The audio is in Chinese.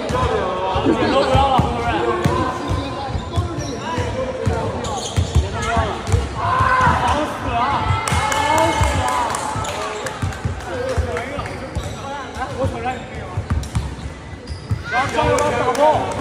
点都不要了，红头人。点都不要了。好死啊！好死啊！我挑战你可以吗？然后加油，打破！